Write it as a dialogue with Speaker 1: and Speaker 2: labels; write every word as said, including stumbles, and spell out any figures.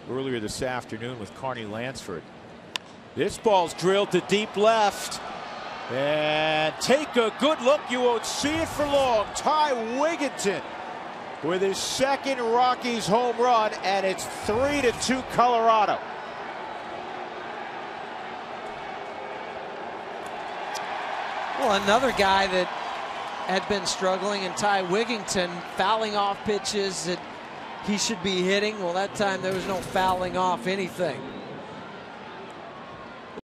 Speaker 1: earlier this afternoon with Carney Lansford. This ball's drilled to deep left. And take a good look. You won't see it for long. Ty Wigginton with his second Rockies home run, and it's three to two Colorado.
Speaker 2: Well, another guy that had been struggling, and Ty Wigginton fouling off pitches that he should be hitting. Well, that time there was no fouling off anything.